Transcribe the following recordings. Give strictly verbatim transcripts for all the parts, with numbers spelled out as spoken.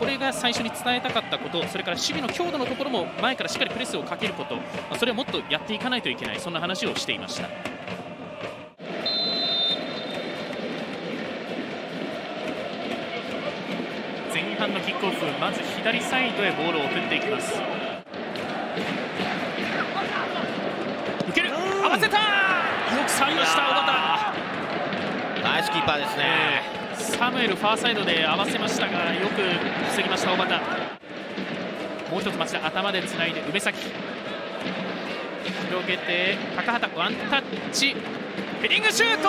これが最初に伝えたかったこと、それから守備の強度のところも前からしっかりプレスをかけること、それをもっとやっていかないといけない、そんな話をしていました。前半のキックオフ、まず左サイドへボールを送っていきます。受ける、合わせた、よく触りました小畑。 ナイスキーパーですね、 えー、サムエルファーサイドで合わせましたが、よく防ぎました小畑。もう一つ町田、頭でつないで梅崎、広げて高畑、ワンタッチ、ヘディングシュート、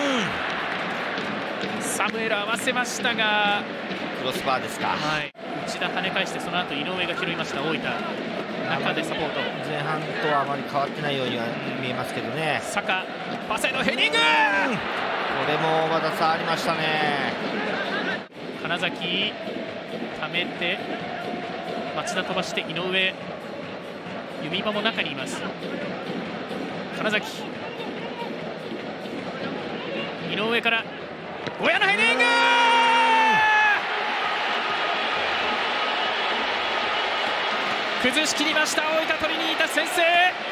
サムエル合わせましたがクロスバーですか、はい、 内田跳ね返して、その後井上が拾いました。大分中でサポート、 前半とはあまり変わってないようには見えますけどね。 坂パスへのヘディング、これもまた触りましたね。 金崎溜めて町田飛ばして井上、弓場も中にいます。金崎、井上から小屋のヘディング、崩しきりました。大分トリニータ先制。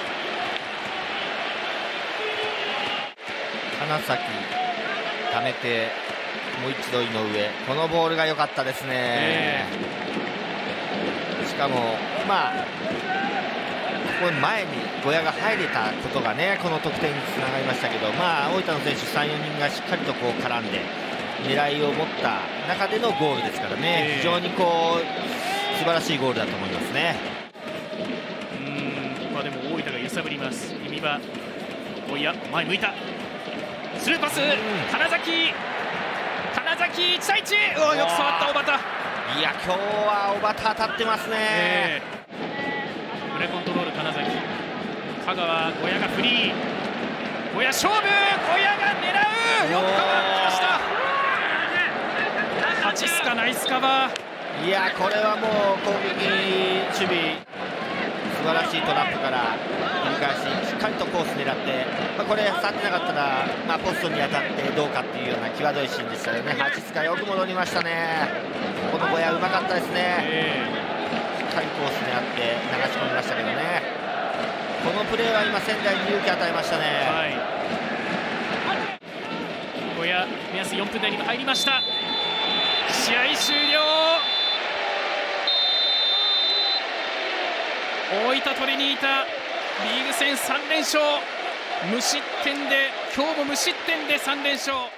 金崎溜めてもう一度井上、このボールが良かったですね、えー、しかもまあここ前に小屋が入れたことがね、この得点につながりましたけど、まあ大分の選手さん、よにんがしっかりとこう絡んで狙いを持った中でのゴールですからね、えー、非常にこう素晴らしいゴールだと思いますね。 うーん、まあ、でも大分が揺さぶります。弓場、おや前向いた、スルーパス、金崎、金崎いち対いち、うわよく触った小畑。 いや今日は小畑当たってますね、えー、プレコントロール金崎、香川、小屋がフリー、小屋勝負、小屋が狙う、よくカバーきました。ハチスカナイスカバー。 いやこれはもう攻撃守備素晴らしいトラップから繰り返ししっかりとコース狙って、まあ、これ触ってなかったら、まあ、ポストに当たってどうかっていうような際どいシーンでしたよね。ハチスカよく戻りましたね。この小屋うまかったですね、えー、しっかりコース狙って流し込みましたけどね。このプレーは今仙台に勇気与えましたね、はい、 小屋目安よんぷん台に入りました。試合終了。大分トリニータリーグ戦さん連勝、無失点で今日も無失点でさん連勝。